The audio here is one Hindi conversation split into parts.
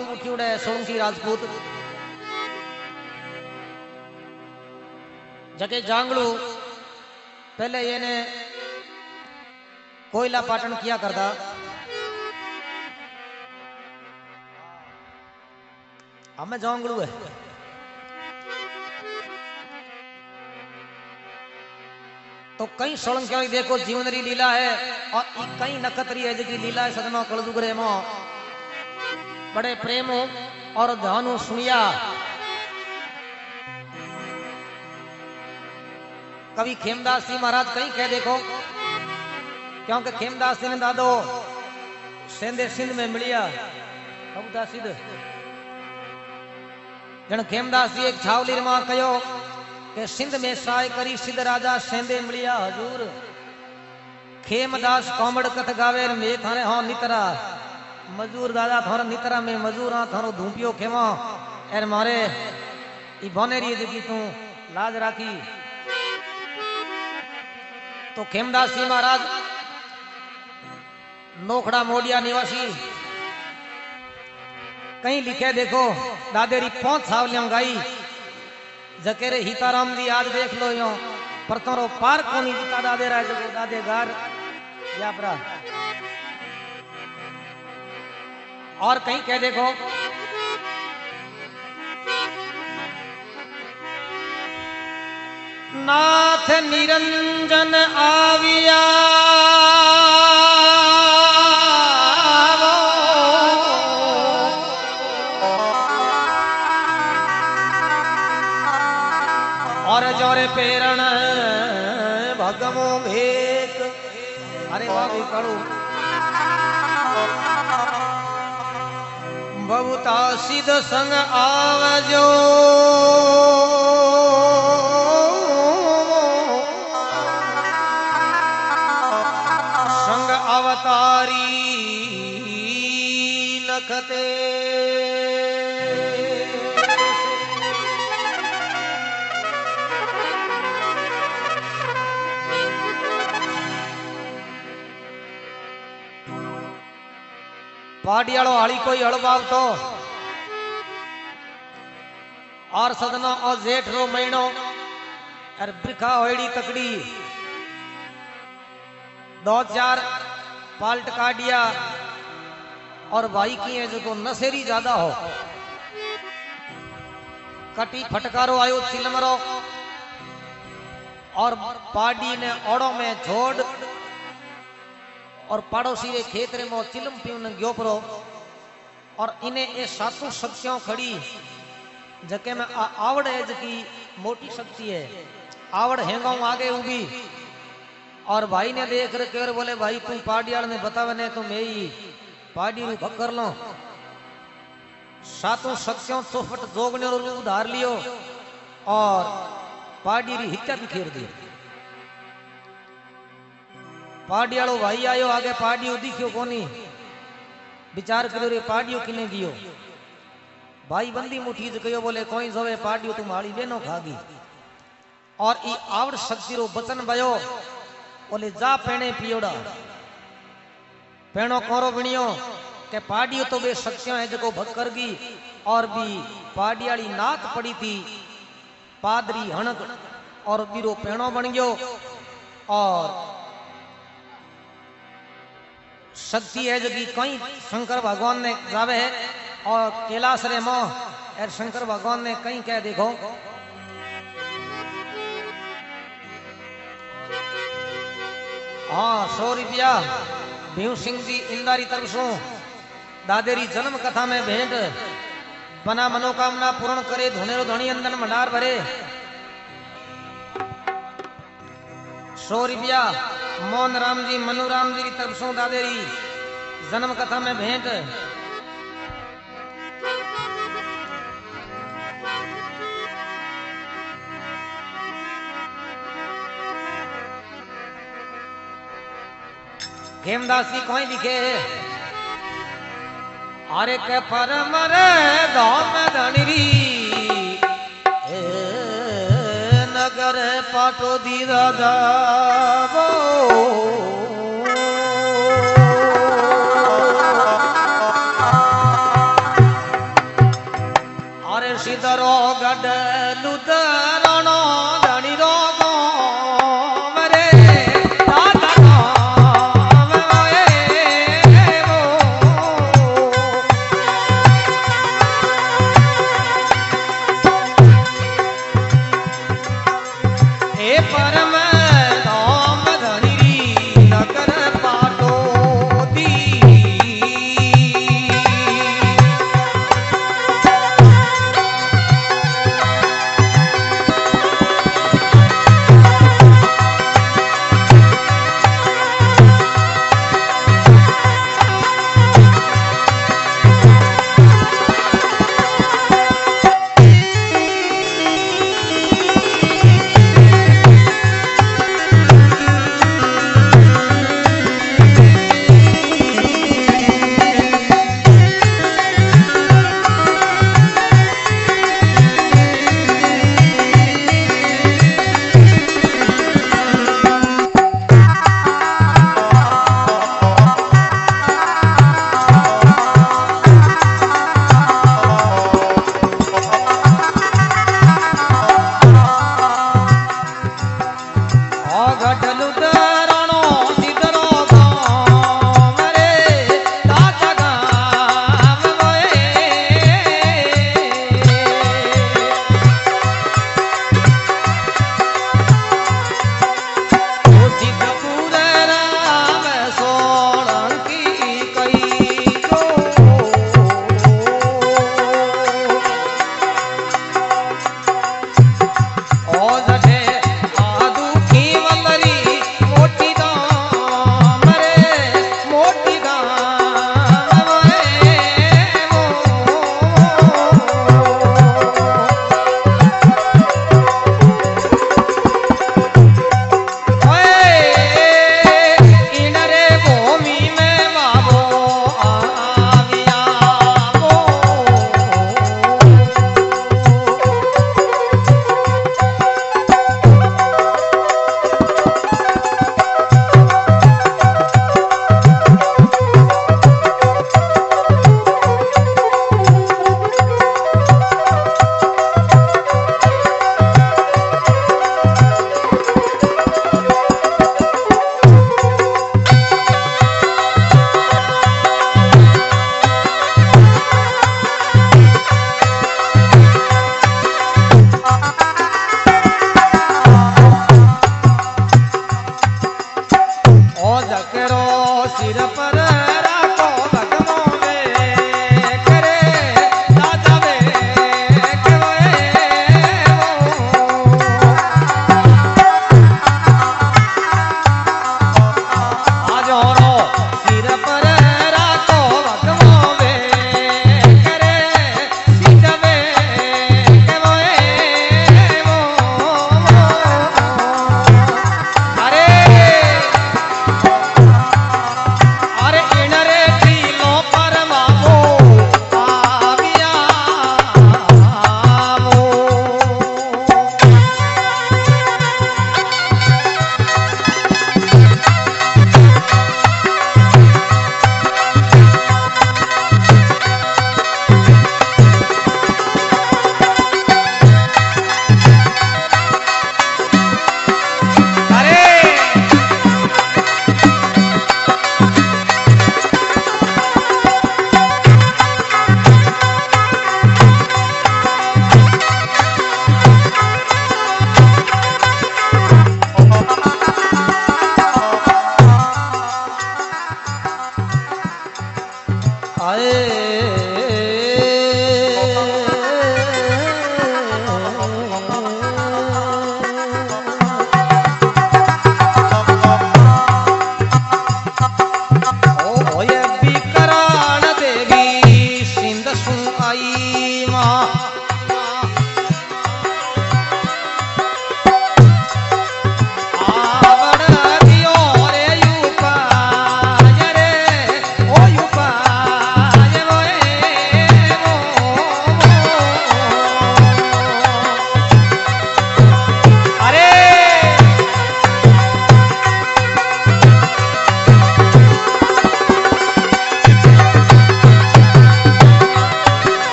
उठ्युड़े सोलंकी राजपूत जके जांगलू पहले ये ने कोयला पाटन किया करता। हमें जांगलू है तो कई सोलंकियों देखो जीवन री लीला है और कई नक्षत्री है जी लीला है सदमा कलदुगरे मो बड़े प्रेम और ध्यान सुनिया। कवि खेमदास जी महाराज कहीं कह देखो क्योंकि खेमदास जी ने दादो सेंदे सिंध में मिलिया कबूदा सिद्ध जन खेमदास जी एक छावली मां कहो के सिंध में साय करी सिद्ध राजा सेंदे मिलिया हजूर खेमदास कोमड़ कथ गावे में थाने हो नितरा मजूर दादा थारो नितरा में मजूर आ थारो धूपियो खेवा एर मारे ई बोनेरी जगी तू लाज राखी। तो खेमदास जी महाराज नोखड़ा मोडिया निवासी कहीं लिखे देखो दादेरी 5 सावलियों गाई जकेरे हिताराम जी आज देख लो यो पर तोरो पार कोनी जीता दादे रहा जो दादे गार यापरा। और कहीं कह देखो नाथ निरंजन आविया और जोरे पेरण भगमो भेक। अरे वाह भी करू बहुता सिद्ध संग आवजो संग अवतारी नखते पाडियालो हाली कोई हड़बाव तो और सदनो और जेठ रो महीनो और बिखा होड़ी तकड़ी 2-4 पाल्ट काटिया और भाई की है जो नशेरी ज्यादा हो कटी फटकारो आयो चिलमरो और पाडी ने ओड़ो में छोड़ और पड़ोसी रे खेतरे में चिलम पीवन गयो परो और इन्हें ये सातों शक्तियों खड़ी जके में आवड़ है जकी मोटी शक्ति है आवड़ हेंगा आगे उगी और भाई ने देख रखे और बोले भाई तुम पाडियाल ने बतावे ने तो मैं ही पाडी रू भक्कर लो सातों शक्तियों चौफट जोगने और उधार लियो और पाडी री हित्या बिखेर दी। पाडियालो भाई आयो आगे पाडियो दिखियो कोनी विचार करो रे पाडियो किने दियो भाई बंदी मुठी कहो बोले कोई सोवे पाडियो तुम हाड़ी बेनो खागी और ई आवड़ शक्ति रो बचन भयो बोले जा पेणे पियोड़ा पेणो कोरो बनियो के पाडियो तो बे शक्तियां है जको भक्करगी और भी पाडियाली नाक पड़ी थी पादरी हणक और बीरो पेणो बन गयो और शक्ति है जगी कई शंकर भगवान ने गावे है और कैलाश रे मोह और शंकर भगवान ने कहीं कह देखो हाँ 100 रुपया भीम सिंह जी इंदारी तरसों दादेरी जन्म कथा में भेंट बना मनोकामना पूर्ण करे धुनेरो धनी अंदन भंडार भरे 100 रुपया मोहन राम जी मनु राम जी की तरफों दादेरी जन्म कथा में भेंट। खेमदास जी कोई लिखे अरे के परम रे धाम धनरी नगर पाटो दी दादा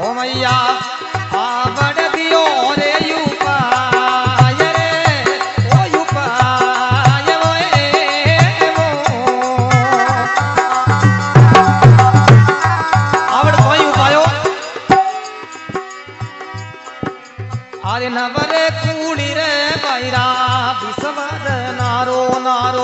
ओ मैया आवड़ दियो रे उपाय रे ओ उपाय वो आवड़ कोई उपायो आरे नवरे कूड़ी रे बैरा विसवद नारो नारो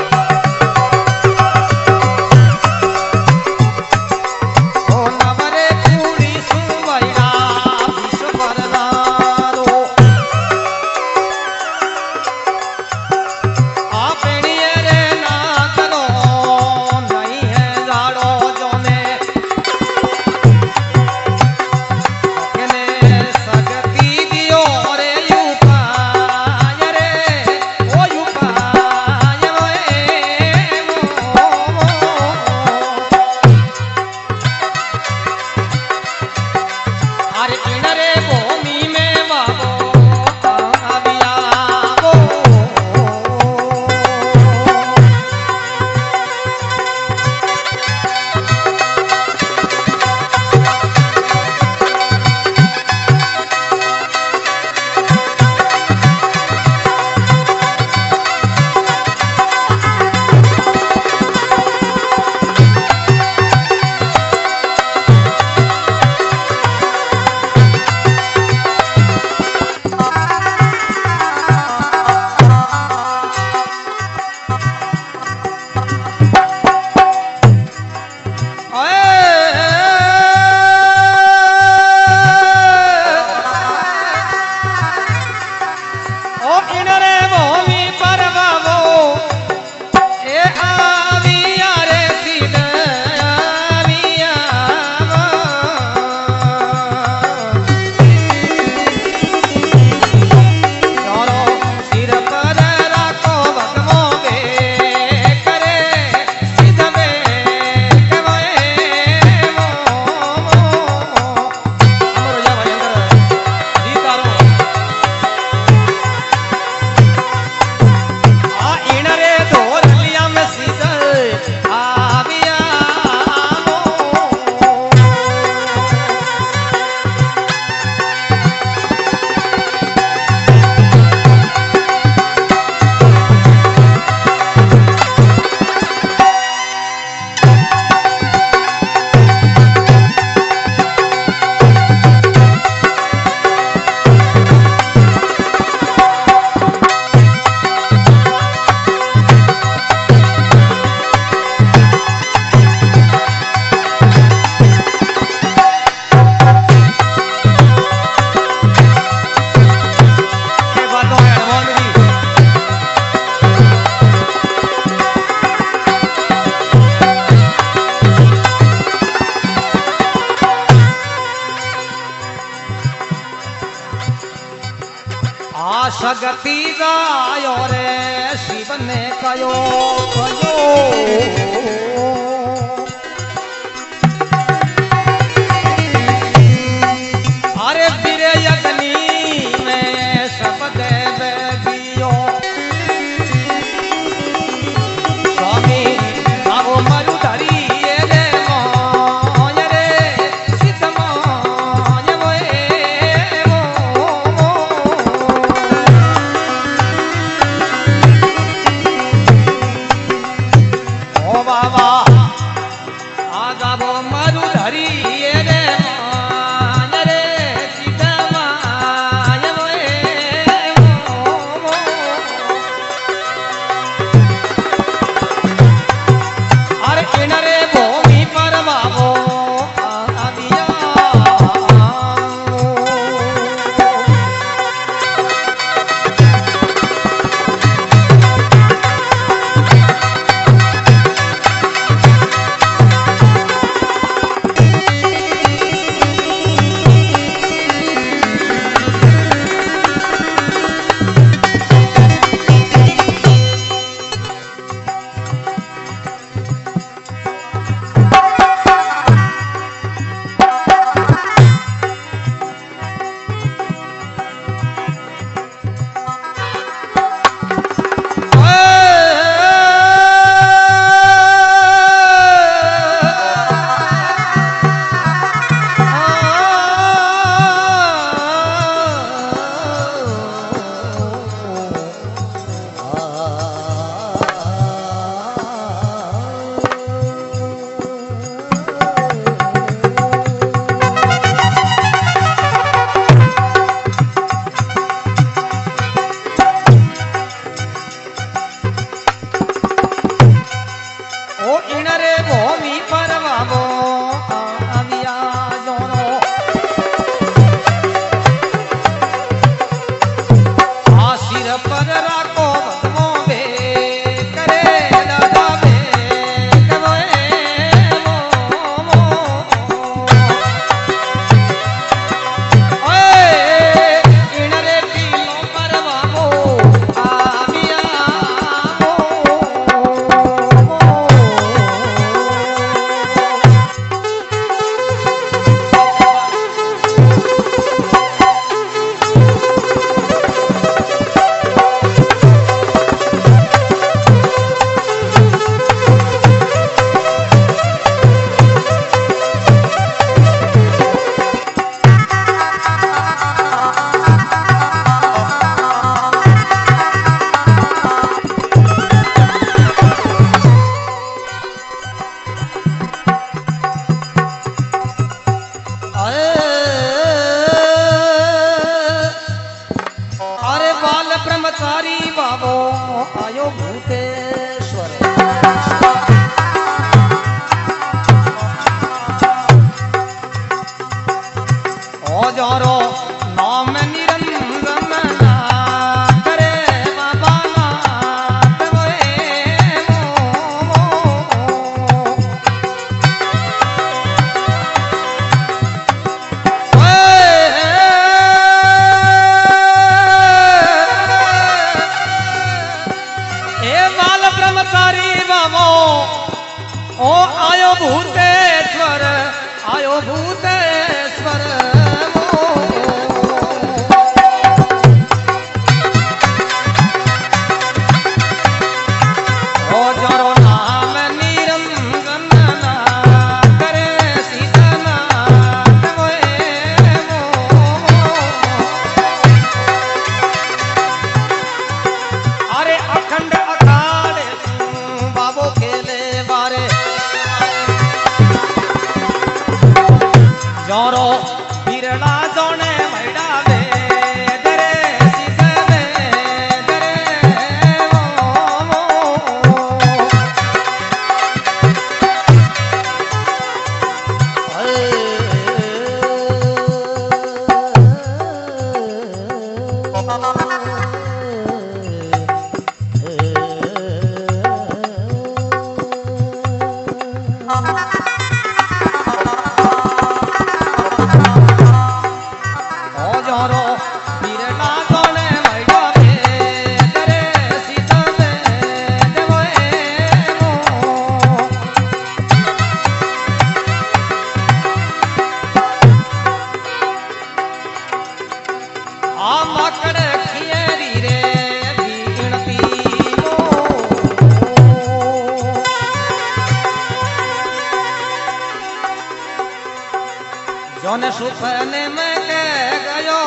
सगती गायो रे शिव ने कयो कयो अरे बिरे अग्नि में सब देव दियो स्वामी आवो मरुधरी जोरो नाम निरंजन नाथ रे बाबा नाथ वे ए बाल ब्रह्मचारी बाबो ओ आयो भूतेश्वर आयो भूतेश्वर ओ जोरो नाम निरंजन नाथ रे सीतानाथ वे अरे अखंड अखाड़े बाबो खेले बारे जोरो बिरला जोने मैडा वे दरे सीधे दरे जोने सुपने में कह गयो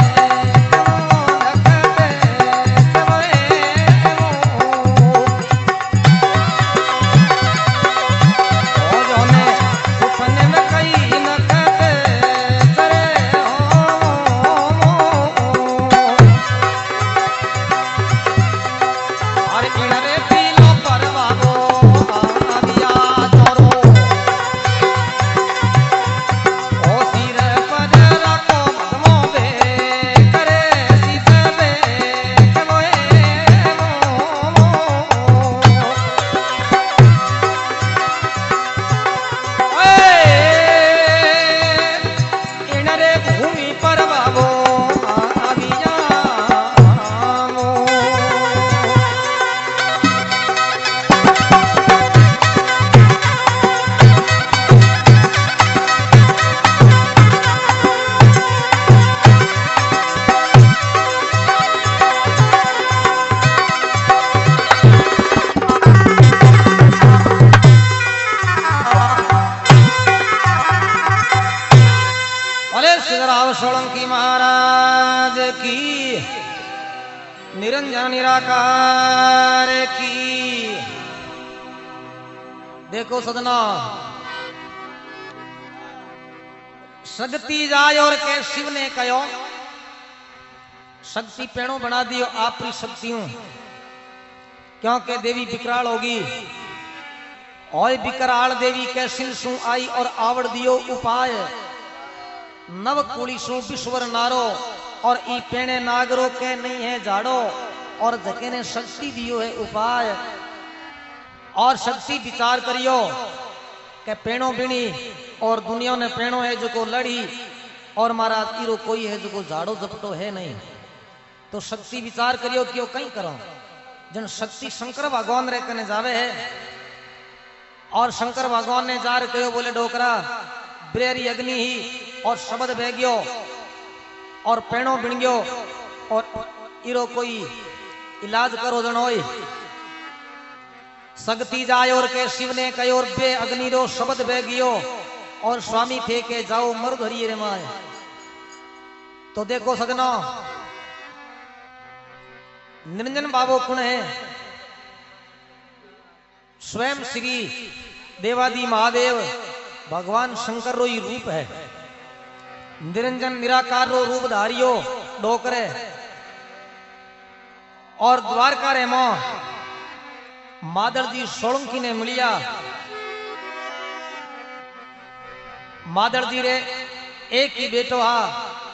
सोलंकी महाराज की निरंजन निराकार की। देखो सदना, शक्ति जाय और के शिव ने कहो शक्ति पेणो बना दियो आपरी शक्तियों, क्योंकि देवी विकराल होगी और विकराल देवी के सिल सु आई और आवड़ दियो उपाय नव कुड़ी सु विश्वर नारो और ई पेणे नागरो के नहीं है झाड़ो और जके ने शक्ति दियो है उपाय और शक्ति विचार करियो के पेणो बिनी और दुनिया ने पेणो है जो को लड़ी और महाराज इरो कोई है जो को झाड़ो झपटो है नहीं, तो शक्ति विचार करियो क्यों कहीं करो जन शक्ति शंकर भगवान रे कने जावे है और शंकर भगवान ने जार कहो बोले डोकरा ब्रेरी अग्नि ही और शब्द बह गयो और पेणो बिन गयो और इरो कोई इलाज करो जन होई। शक्ति जाय और के शिव ने कहो और बे अग्नि रो शब्द बह गयो और स्वामी थे के जाओ मर धरिए रे माए। तो देखो सजना, निरंजन बाबू कुण है स्वयं श्री देवादि महादेव भगवान शंकर रो ही रूप है। निरंजन निराकार रो रूप धारियो डोकरे और द्वारका रे मां मादर जी सोलंकी ने मिलिया। मादर जी रे एक ही बेटो हा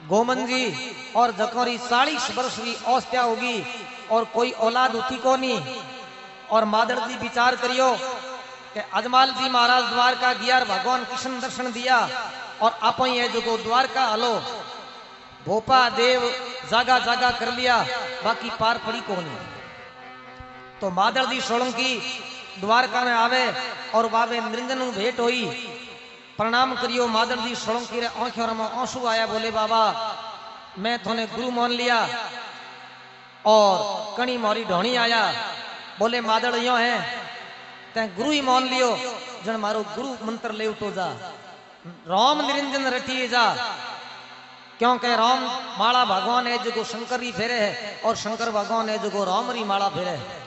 गोमन जी और जकोरी 40 वर्ष की औस्त्या होगी और कोई औलाद उठी को नहीं। और मादड़ जी विचार करियो कि अजमाल जी महाराज द्वारका गया, भगवान कृष्ण दर्शन दिया और आप ये जो द्वारका हलो भोपा देव जागा जागा कर लिया, बाकी पार पड़ी को नहीं। तो मादड़ जी सोलंकी द्वारका में आवे और बाबे निरंजन भेंट हुई, प्रणाम करियो। मादड़ जी सोलंकी रे आंखों में आंसू आया, बोले बाबा मैं थोने गुरु मान लिया और कणी मोरी ढोणी आया। बोले मादड़ यो है ते गुरु ही मान लियो, जन मारो गुरु मंत्र ले उठो जा, राम निरंजन रटिए जा, क्योंकि राम माला भगवान है जो शंकर ही फेरे है और शंकर भगवान है जो राम री माला फेरे है।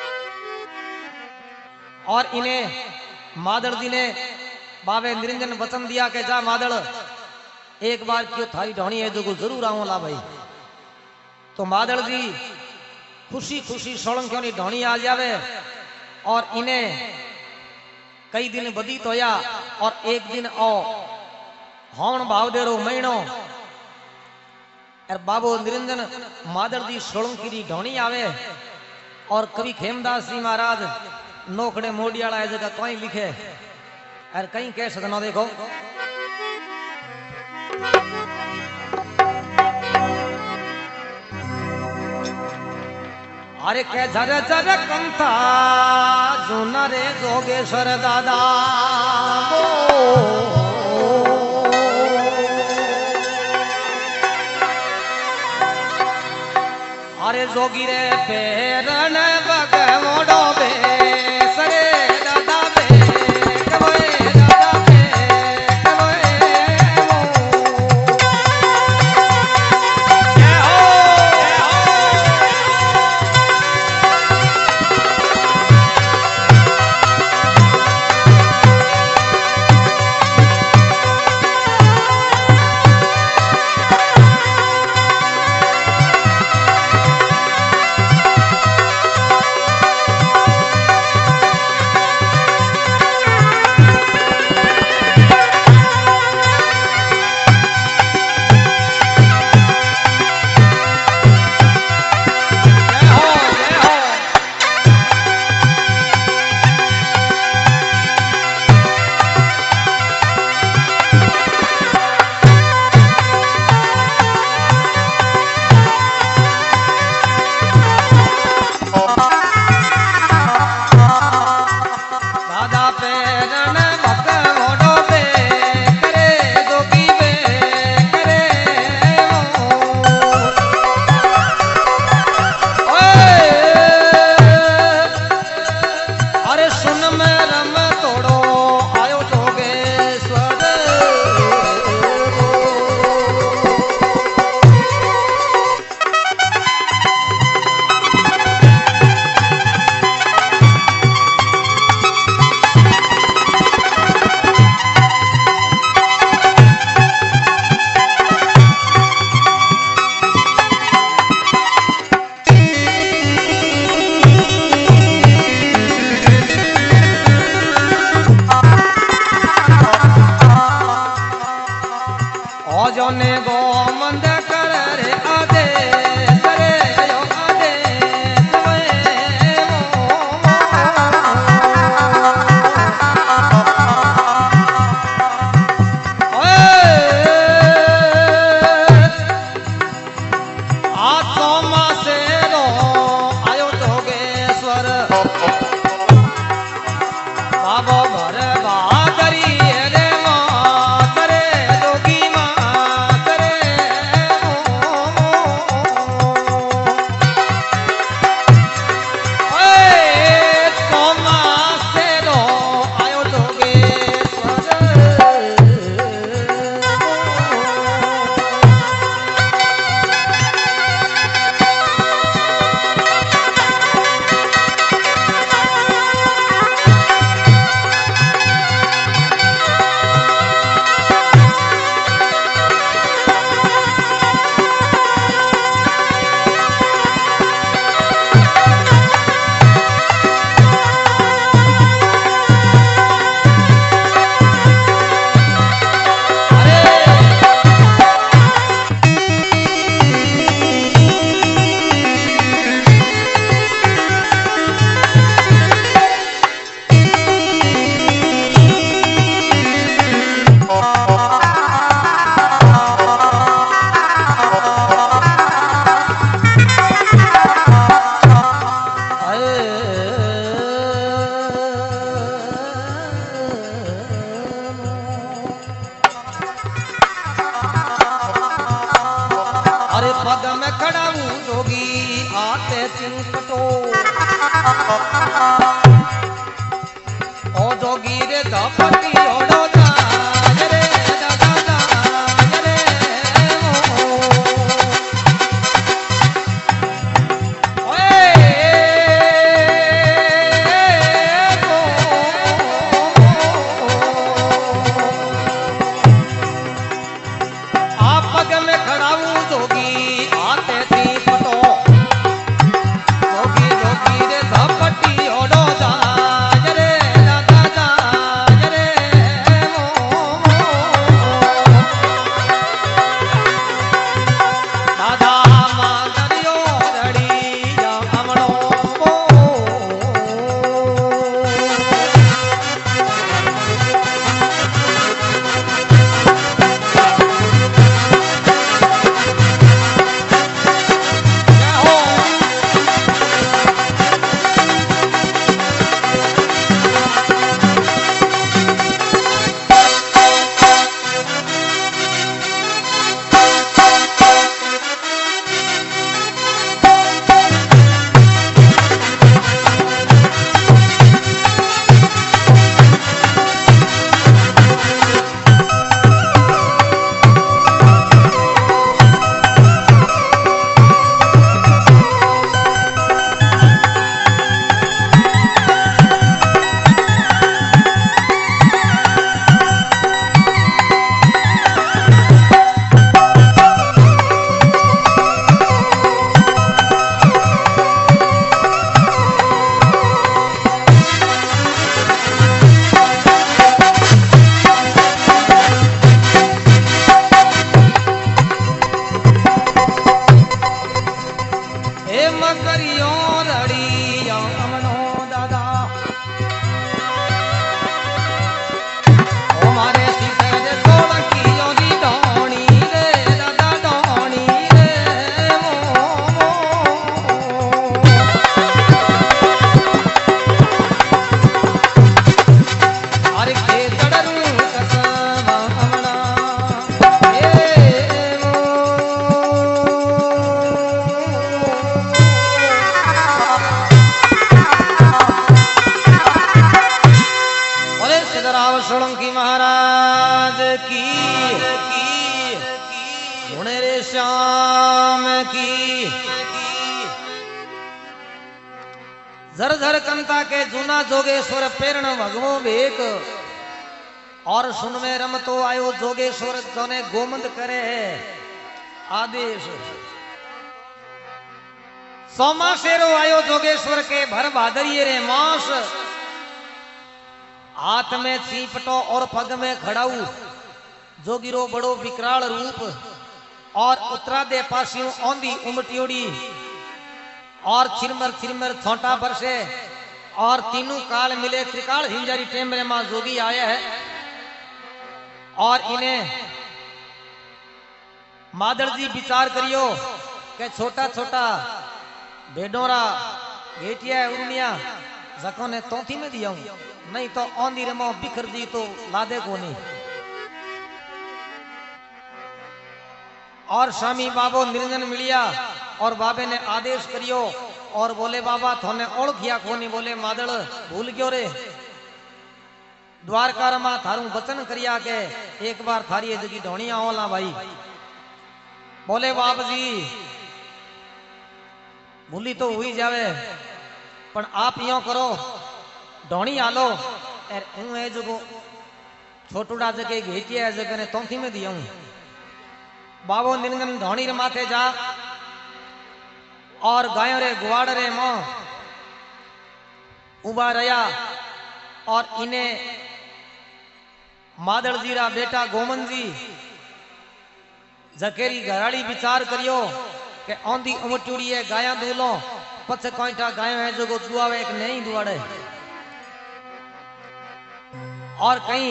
और इन्हें मादड़ जी ने बाबे निरंजन वचन दिया कि जा मादड़ एक बार क्यों थारी ढोणी है जो जरूर आऊं ला भाई। तो मादड़ जी खुशी खुशी सोलंकियों की ढोणी आ जावे और इन्हें कई दिन बदीत होया और एक दिन ओ हौण भावदेरो महीनो और बाबो निरंजन मादड़ जी सोलंकी की ढोणी आवे और कवि खेमदास जी महाराज नोखड़े मोडियाला है जगह कहीं लिखे और कहीं कह सकना। देखो अरे के झर झर कंथा जुना रे जोगेश्वर दादा अरे जोगी रे पेरन बगमोडो बे सरे दादा बे कबे दादा बे कबे पग में खड़ाऊं जोगी आते चिंपटो ओ जोगी रे धपटी ओडो जाय रे दादा जाय रे ओए आ पग में खड़ाऊं जोगी आते चिंपटो जोगी जोगी रे धपटी ओडो जाय रे दादा जाय रे दादा मादरियो रड़ी जा अमणो मकरियो रड़ी जा अमणो दादा ओ मारे सीधे रे सोलंकी ओदी डोणी रे दादा डोणी रे हर के तड़रू कसवा अमणा सोलंकी महाराज की रे श्याम की झरझर कंता के जूना जोगेश्वर पेरण भगवो बेक और सुन में रमतो आयो जोगेश्वर जोने गोमंद करे है आदेश सोमा शेरो आयो जोगेश्वर के भर भादरिये रे मास हाथ में चीपटो और पग में खड़ाऊ जोगिरो बड़ो विकराल रूप और उतरा दे पासियों औंधी उमटियोड़ी और छिरमर छोटा बरसे और तीनों काल मिले त्रिकाल हिंजारी टेमरे मां जोगी आया है और इन्हें मादर जी विचार करियो के छोटा छोटा बेडोरा गेटिया उर्मिया जको ने तोथी में दिया नहीं तो औंधी रे मो बिखर जी तो लादे को नहीं। और स्वामी बाबो निरंजन मिलिया और बाबे ने आदेश करियो और बोले बाबा थोने ओळखिया कोनी बोले मादड़ भूल गयो रे द्वारका रमा थारू वचन करिया के एक बार थारी जगी ढोणिया होला भाई बोले बाप जी भूली तो हुई जावे पण आप यो करो ढोणी आलो ए जो छोटूड़ा जगह घेटिया जगह ने तोथी में दिया बाबो निरंजन ढोणी रे माथे जा और गायों रे गुवाड़ रे मां उबा रया और इन्हें मादड़ जी रा बेटा गोमन जी जकेरी घराड़ी विचार करियो के औंधी उमटूड़ी है गाया दूलो पछ कोईटा गायों है जो दुआवे एक नहीं दुआड़े और कहीं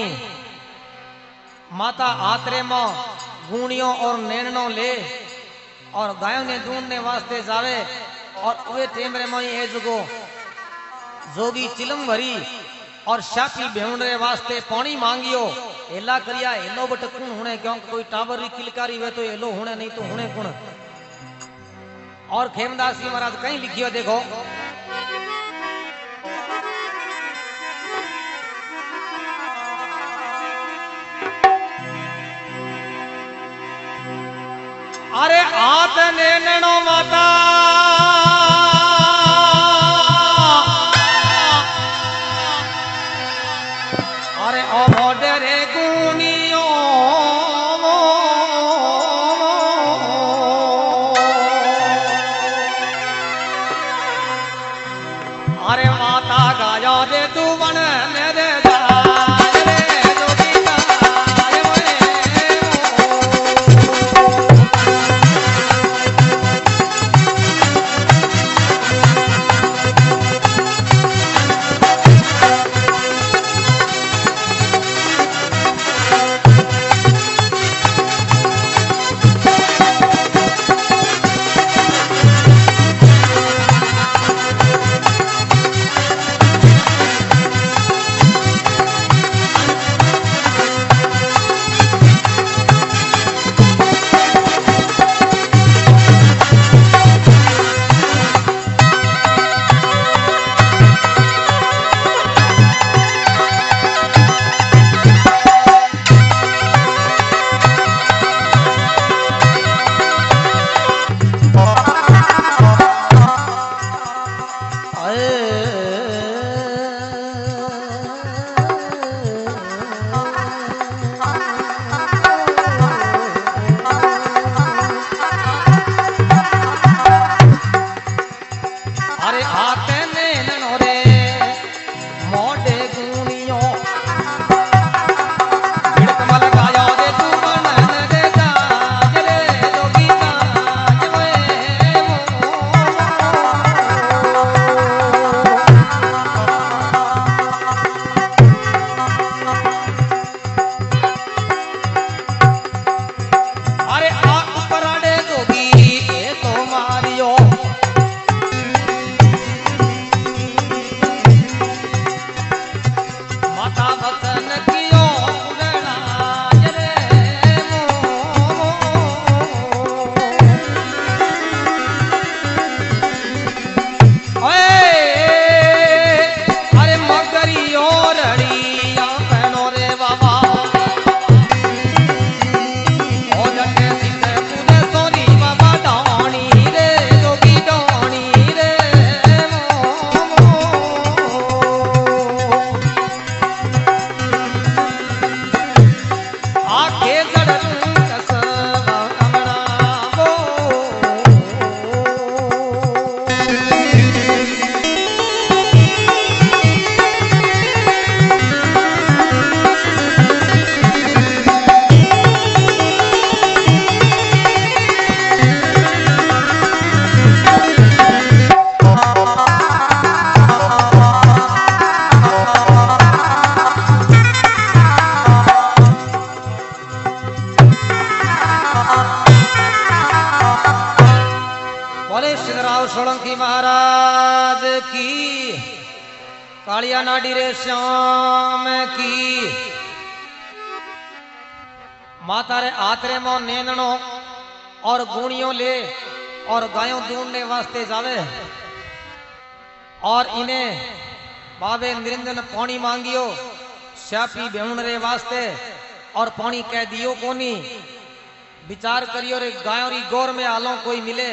माता आतरे मां गुणियों और नैणनों ले और गायों ने ढूंढने वास्ते जावे और वे टेमरे में ये जगो जोगी चिलम भरी और शापी भेवणे वास्ते पानी मांगियो एला करिया एलो बट कुण हुणे क्योंकि कोई टावर री किलकारी वे तो एलो हुणे नहीं तो हुणे कुण और खेमदास जी महाराज कहीं लिखियो देखो, अरे हाथ ने नैनो माता अरे ओ मोडरे गुनियो अरे माता गाया दे तू बन मेरे सोलंकी महाराज की, कालिया नाडी रे श्याम की। माता रे आतरे मो नेननो और गुणियों ले और गायों ढूंढने वास्ते जावे और इन्हें बाबे निरंजन पानी मांगियो श्यापी बेउन रे वास्ते और पानी कह दियो कोनी। विचार करियो रे गायों री गौर में आलो कोई मिले,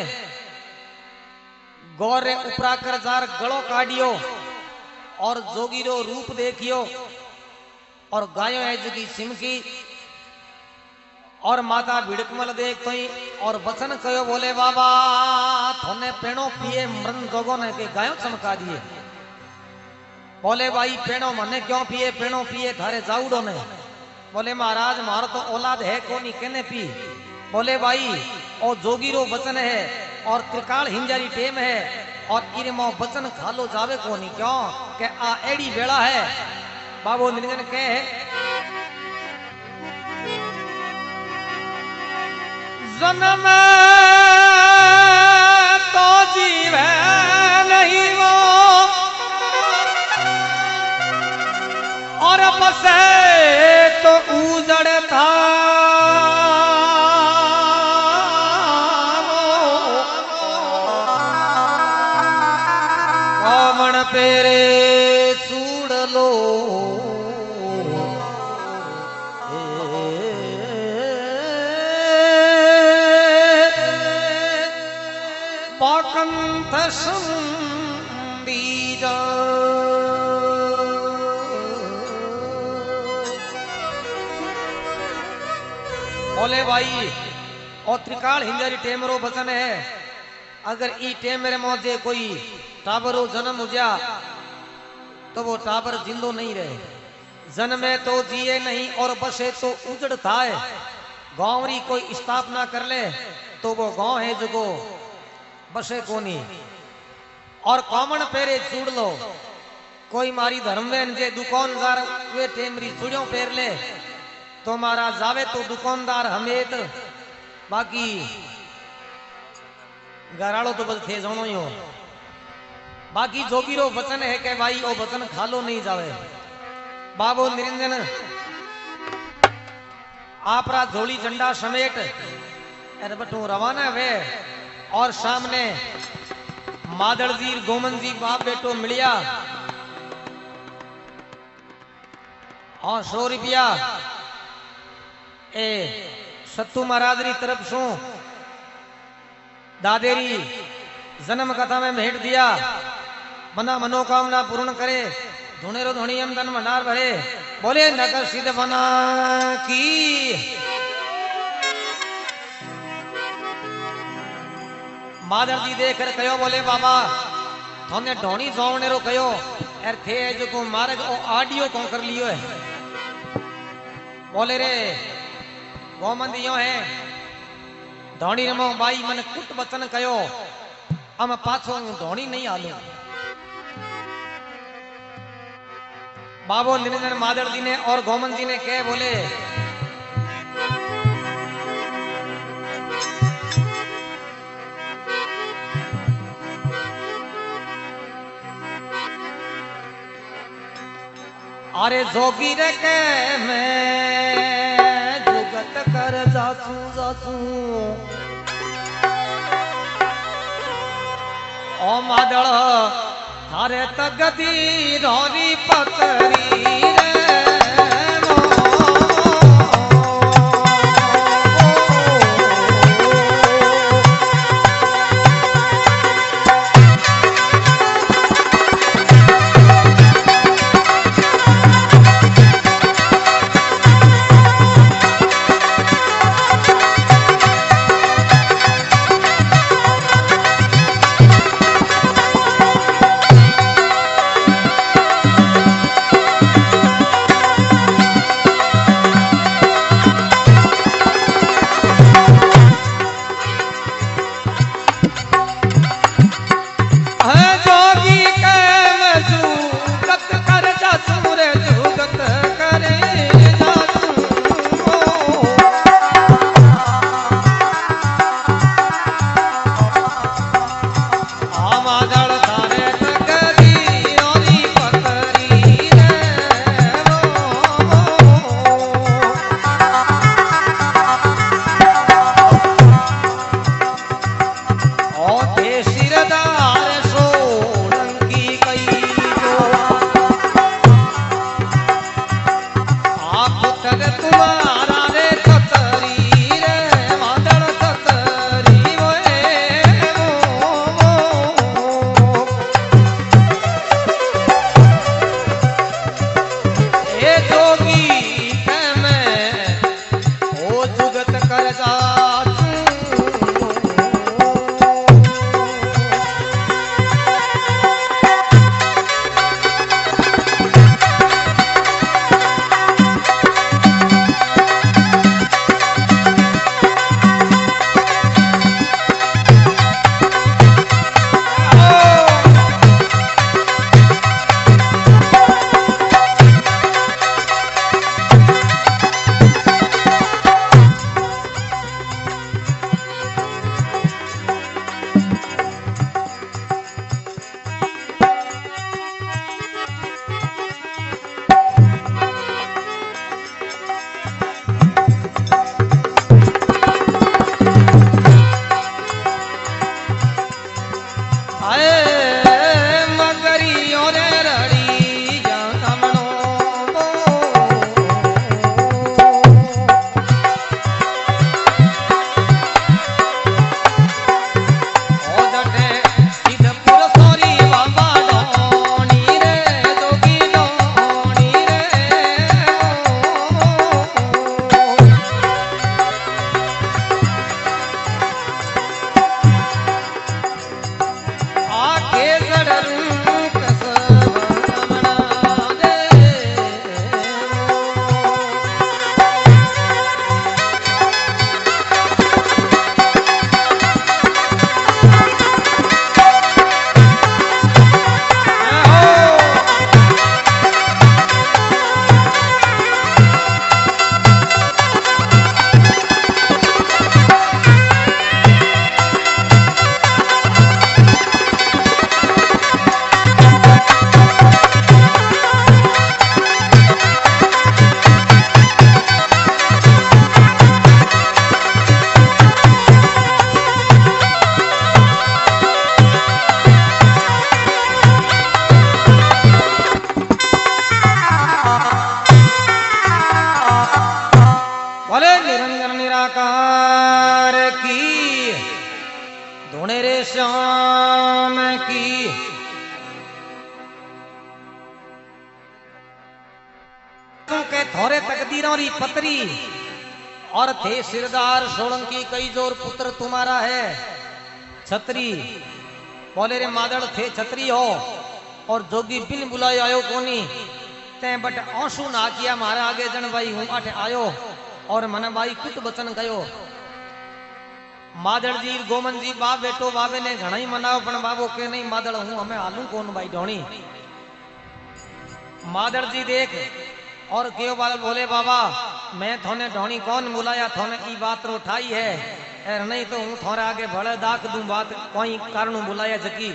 गौर रे उपरा कर जार गलो काटियो और जोगीरो रूप देखियो और गायों है जगी सिमकी और माता भिड़कमल देख तई और वचन कयो बोले बाबा थोने पेणो पिए मृन जोगो ने के गायों चमका दिए। बोले भाई पेणो मने क्यों पिए, पेणो पिए थारे जाऊडो ने। बोले महाराज मारो तो औलाद है कोनी केने पी। बोले भाई ओ जोगीरो वचन है और त्रिकाल हिंजारी टेम है और इरे मो वचन खालो जावे कोनी क्यों के आ एड़ी वेला है। बाबू निरंजन कहे जन्म तो जीव नहीं वो और बसे तो उजड़ था कंठ संदीज बोले भाई और त्रिकाल हिंजारी टेमरो बचन है। अगर ई टेमरे मौजे कोई टाबरो जन्म हो जा तो वो टाबर जिंदो नहीं रहे। जन्मे तो जिए नहीं और बसे तो उजड़ थाए। गांव री कोई स्थापना कर ले तो वो गांव है जो बसे कोनी। और कॉमन पेरे चूड़ लो कोई मारी धर्मवेन जे दुकानदार वे टेमरी चूड़ियों पेर ले तो मारा जावे तो दुकानदार हमेत बाकी घराड़ो तो बस थे जानो ही हो। बाकी जोगीरो वचन है कि भाई वो वचन खालो नहीं जावे। बाबो निरंजन आपरा झोली झंडा समेट अरे बटू रवाना वे और सामने मादड़ जी गोमन जी बाप बेटो मिलिया और 100 रुपया ए सत्तू महाराज री तरफ सु दादेरी जन्म कथा में भेंट दिया। बना मनोकामना पूर्ण करे धुनेरो धुनियम धन भंडार भरे। बोले नगर सिद्ध बना की मादर जी देखकर कहो बोले बाबा थोने ढोणी जोवने रो कहो यार थे जो को मार्ग ओ ऑडियो को कर लियो है। बोले रे गोमंद यो है धोनी रमो बाई मन कुट वचन कयो हम पाछो धोनी नहीं आलो। बाबो निरंजन मादर जी ने और गोमन जी ने कहे बोले अरे जोगी रे के मैं जुगत कर जाचू जाचू ओ मादड़ थारे तगदी रोरी पतरी रे सरकार की धुने रे श्याम की के थोरे तकदीरों री पतरी और थे सिरदार सोलंकी कई जोर पुत्र तुम्हारा है छतरी बोले रे मादड़ थे छतरी हो और जोगी बिन बुलाए आयो कोनी ते बट आंसू ना किया मारे आगे जन भाई हूं आठे आयो और मन भाई कुट बचन गयो मादड़ जी गोमन जी बाप बेटो बाबे ने घना ही मनाओ पण बाबो के नहीं मादड़ हूं हमें आलू कौन भाई ढोणी मादड़ जी देख और क्यों बाल बोले बाबा मैं थोने ढोणी कौन बुलाया थोने ई बात रो उठाई है एर नहीं तो हूं थोड़े आगे भले दाख दूं बात कोई कारण बुलाया जकी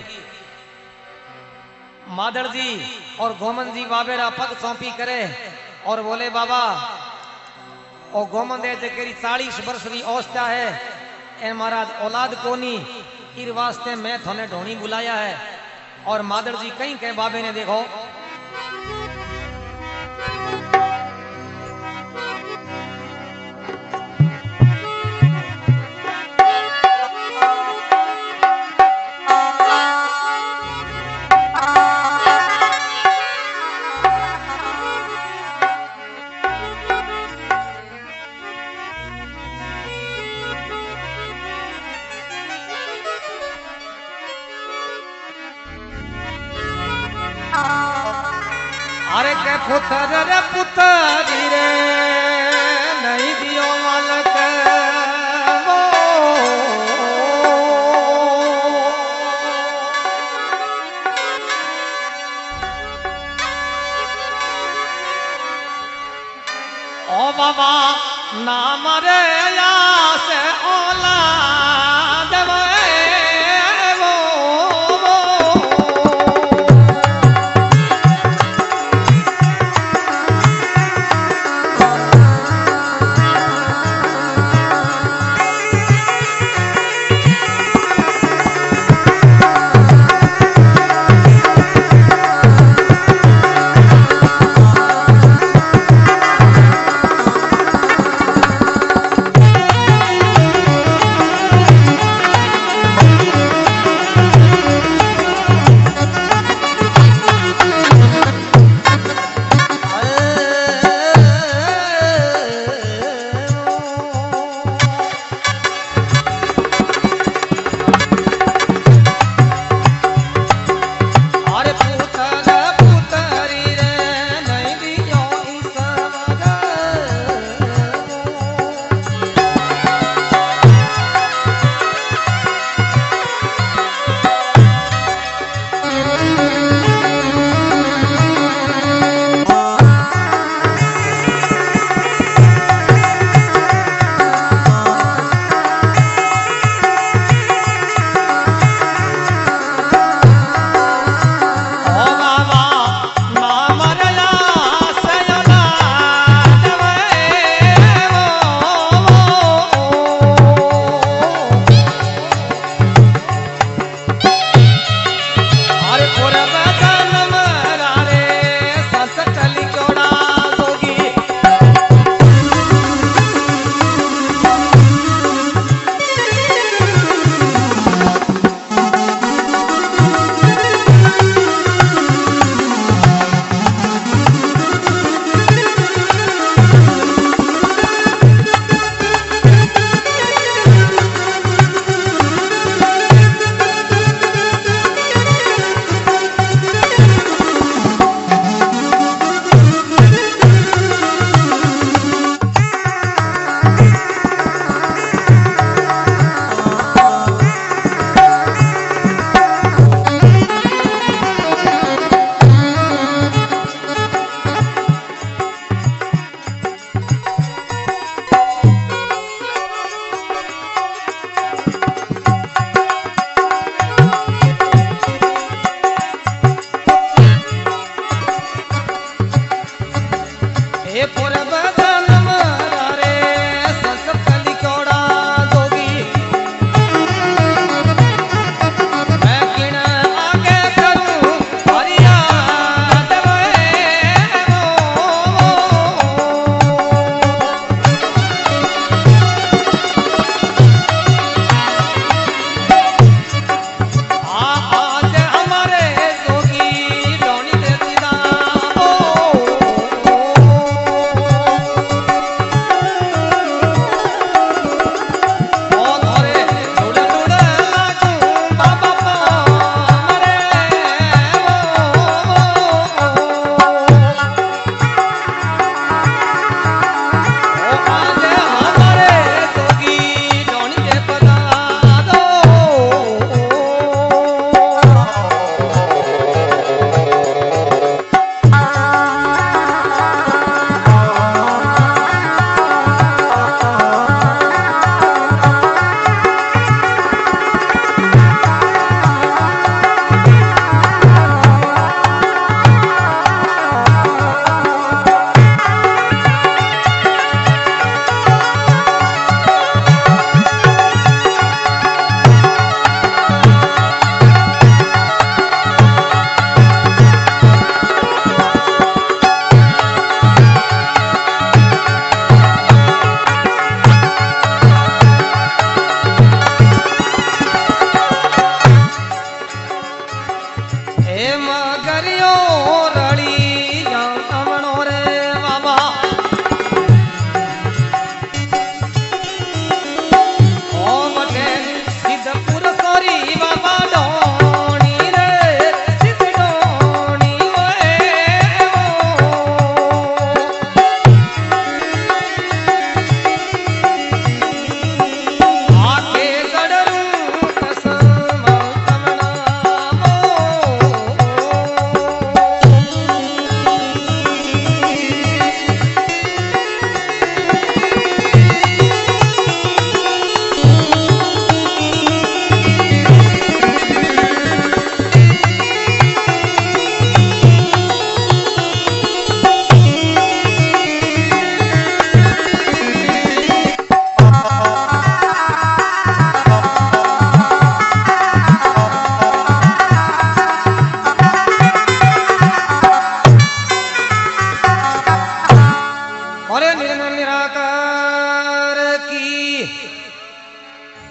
मादड़ जी और गोमन जी बाबेरा पग सौंपी करे और बोले बाबा और गोमन दे जकेरी 40 वर्ष की अवस्था है ए महाराज औलाद कोनी इर वास्ते मैं थोने ढोणी बुलाया है और मादड़ जी कहीं कहे बाबे ने देखो अरे के पुत्र रे पुत्री रे नहीं दियो मालक वो ओ बाबा नाम रे या से औलाद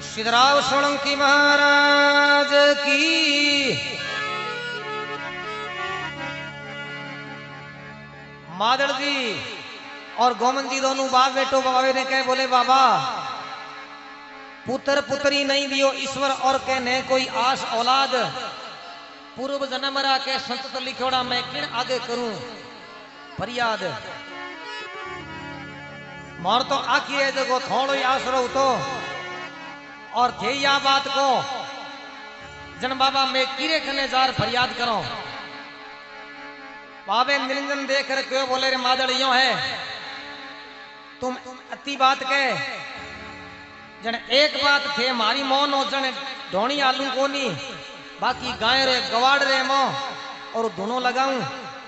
सिद्धराव सोलंकी महाराज की। मादड़ जी और गोमन जी दोनों बाप बेटो बाबे ने कहे, बोले बाबा पुत्र पुत्री नहीं दियो ईश्वर और कहने कोई आस औलाद, पूर्व जन्म रा के संत लिखोड़ा मैं किन आगे करूं फरियाद। मोर तो आखी है जगो थोड़ो ही आसरो तो, और थे या बात को जन बाबा मैं किरे कने जार फरियाद करो। बाबे निरंजन देख कर क्यों बोले रे मादड़ यो है, तुम अति बात कह। जन एक बात थे मारी मौन हो जन ढोणी आलू कोनी, बाकी गाय रे गवाड़ रे मो और दोनों लगाऊं।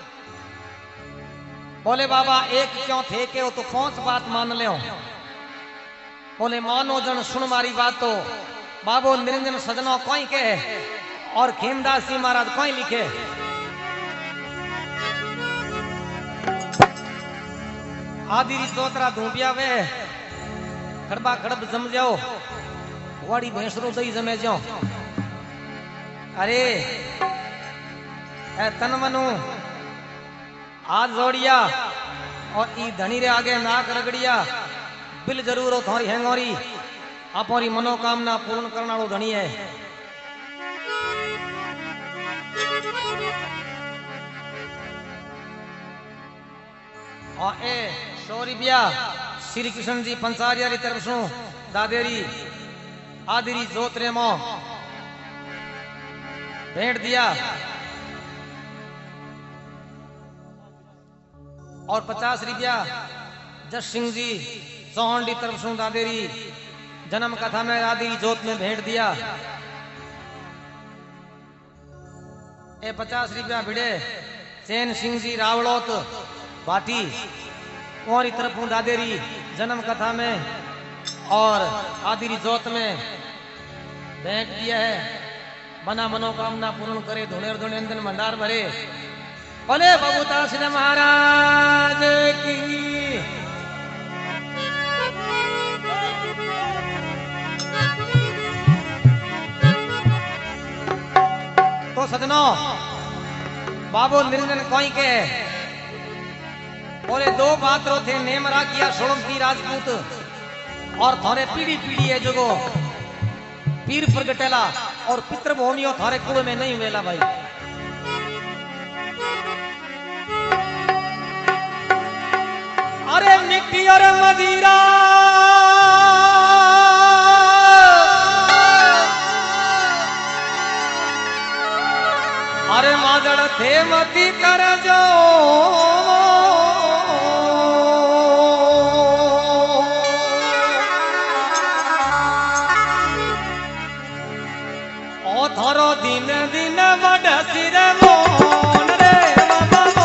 बोले बाबा एक क्यों थे के, तो कौन सी बात मान ले। बोले मानो जन सुन मारी बात तो, बाबो निरंजन सजनो कोई के और खेमदास जी महाराज कोई लिखे। आदि चौतरा धूपिया वे खड़बा खड़ब जम जाओ, वाड़ी भैंसरो दही जमे जाओ। अरे ए तन मनु हाथ जोड़िया और ई धनी रे आगे नाक रगड़िया, बिल जरूर हो थोड़ी हैंगोरी, आपरी मनोकामना पूर्ण करना वालो धनी है। और ए 100 रुपया श्री कृष्ण जी पंचारिया री तरफ सु दादेरी आदिरी जोतरे मो भेंट दिया, और 50 रुपया जस सिंह जी चौहान की तरफ से दादेरी जन्म कथा में आदि जोत में भेंट दिया। ए 50 रुपया भिड़े चैन सिंह जी रावड़ोत बाटी और तरफ दादेरी जन्म कथा में और आदिरी जोत में भेंट दिया है। बना मनोकामना पूर्ण करे, धुनेर धुने अंदर भंडार भरे। बोले बबूता सिंह महाराज की। तो सजनों बाबू निरंजन कोई के बोले 2 बातरो थे नेम राखिया सोलंकी राजपूत और थारे पीढ़ी पीढ़ी है जगो पीर प्रगटेला और पितृभूमियों थारे कुल में नहीं वेला भाई। अरे मिट्टी और मदिरा अरे मादड़ थे मती कर जो ओ थारो दिन दिन बड़ सिर मोन रे बाबा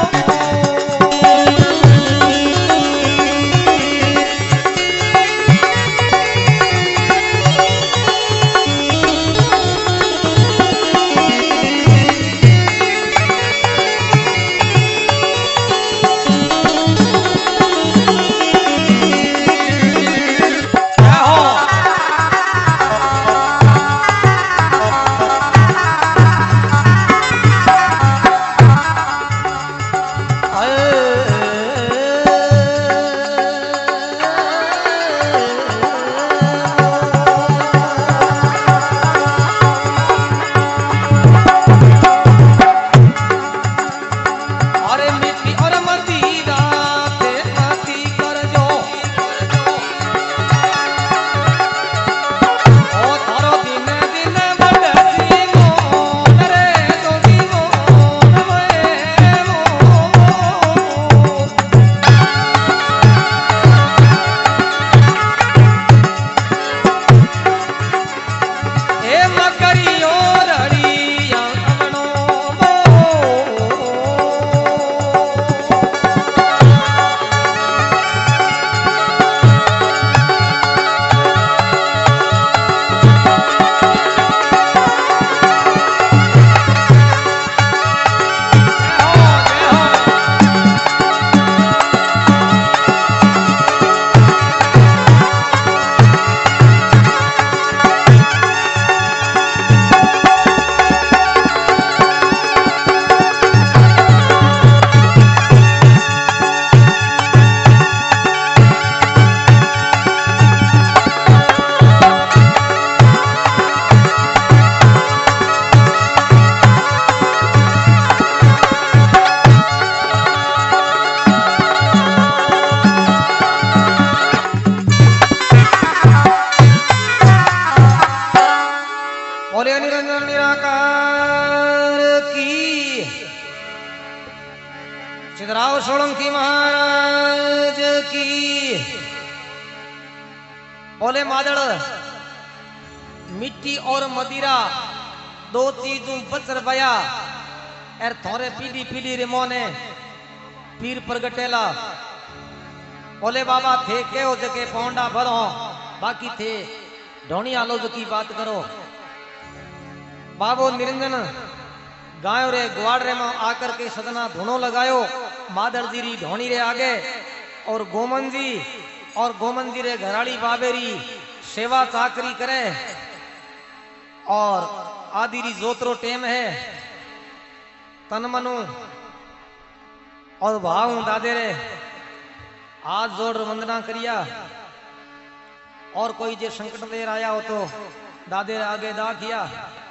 निराकार की। सिद्धराव सोलंकी महाराज की। बोले मादड़ मिट्टी और मदिरा दो चीजों बचर बया एर थोरे पीढ़ी पीढ़ी रे मोने पीर प्रगटेला। बोले बाबा थे के हो जके पौंडा भरो बाकी थे ढोनिया लो की बात करो। बाबो निरंजन गायो रे ग्वाड़े में आकर के सदना धुनो लगायो मादड़ जी री ढोनी रे आगे और गोमन जी रे घराड़ी बाबेरी सेवा चाकरी करे और आदि री जोतरो टेम है तन मनु और भाव दादे रे हाथ जोड़ वंदना करिया और कोई जे संकट देर आया हो तो दादे रे आगे दा किया।